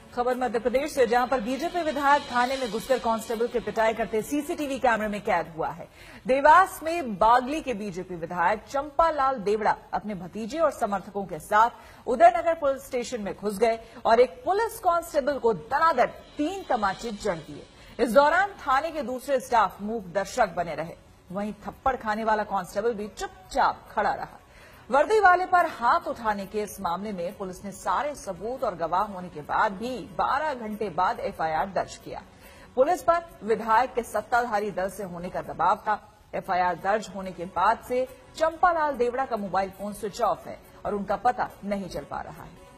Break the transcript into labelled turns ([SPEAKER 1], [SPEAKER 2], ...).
[SPEAKER 1] खबर मध्य प्रदेश से, जहां पर बीजेपी विधायक थाने में घुसकर कांस्टेबल की पिटाई करते सीसीटीवी कैमरे में कैद हुआ है। देवास में बागली के बीजेपी विधायक चंपालाल देवड़ा अपने भतीजे और समर्थकों के साथ उदयनगर पुलिस स्टेशन में घुस गए और एक पुलिस कांस्टेबल को दनादन 3 तमाचे जड़ दिए। इस दौरान थाने के दूसरे स्टाफ मूक दर्शक बने रहे। वहीं थप्पड़ खाने वाला कांस्टेबल भी चुपचाप खड़ा रहा। वर्दी वाले पर हाथ उठाने के इस मामले में पुलिस ने सारे सबूत और गवाह होने के बाद भी 12 घंटे बाद एफआईआर दर्ज किया। पुलिस पर विधायक के सत्ताधारी दल से होने का दबाव था। एफआईआर दर्ज होने के बाद से चंपालाल देवड़ा का मोबाइल फोन स्विच ऑफ है और उनका पता नहीं चल पा रहा है।